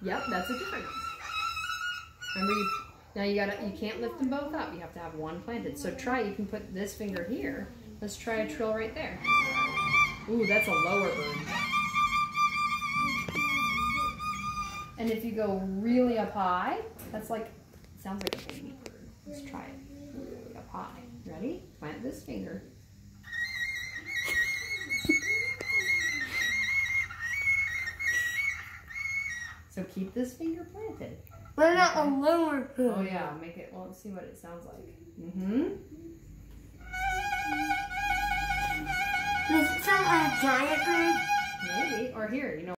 Yep, that's a different one. Remember, you can't lift them both up. You have to have one planted. So try, you can put this finger here. Let's try a trill right there. Ooh, that's a lower bird. And if you go really up high, that's like, sounds like a baby bird. Let's try it. Really up high. Ready? Plant this finger. So keep this finger planted. What about a lower bird? Oh yeah, make it, well, let's see what it sounds like. Mm-hmm. Does it sound like a giant bird? Maybe. Or here, you know.